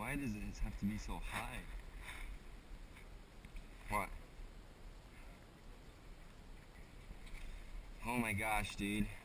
Why does it have to be so high? What? Oh my gosh, dude.